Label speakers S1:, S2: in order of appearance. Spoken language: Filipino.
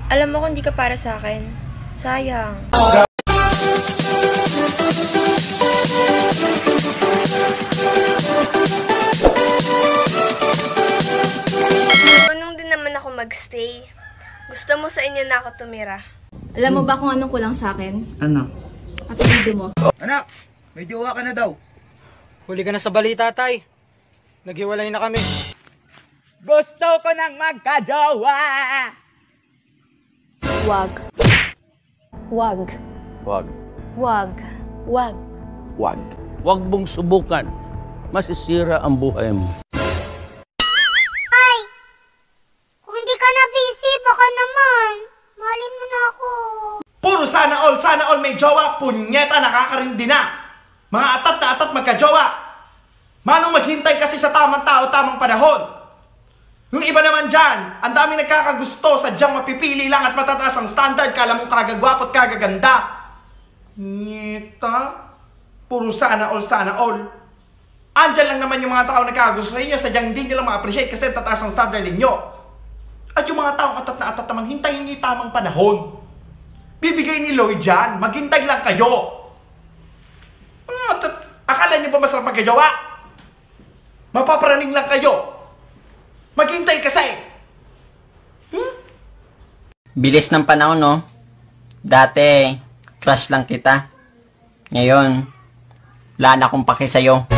S1: Alam mo kung di ka para sa akin. Sayang.
S2: Marunong din naman ako magstay. Gusto mo sa inyo na ako tumira.
S3: Alam mo ba kung anong kulang sa akin?
S4: Ano?
S3: Apelido mo.
S5: Anak, may jowa ka na daw.
S4: Huli ka na sa balita, tay. Naghiwalay na kami.
S5: Gusto ko nang magka-jowa.
S6: Wag. Wag.
S7: Wag.
S6: Wag. Wag.
S7: Wag.
S8: Huwag mong subukan. Masisira ang buhay mo.
S2: Ay! Kung hindi ka na busy, baka naman. Mahalin mo na ako.
S9: Puro sana all may jowa. Punyeta, nakakarindi na. Mga atat na atat magka-jowa. Manong maghintay kasi sa tamang tao, tamang panahon. Yung iba naman dyan, ang daming nagkakagusto, sadyang mapipili lang at matataas ang standard, kala mong kagagwapo at kagaganda. Nyeta, puro sana all. Andyan lang naman yung mga tao nagkakagusto sa inyo, sadyang hindi nyo lang ma-appreciate kasi tataas ang standard ninyo. At yung mga tao atat na atat naman, hintayin nyo yung tamang panahon. Bibigay ni Lloyd dyan, maghintay lang kayo. Akala nyo ba masarap magkajawa? Mapaparaning lang kayo. Maghintay kasi.
S10: Bilis ng panahon, no? Dati, crush lang kita. Ngayon, wala na akong paki sa'yo.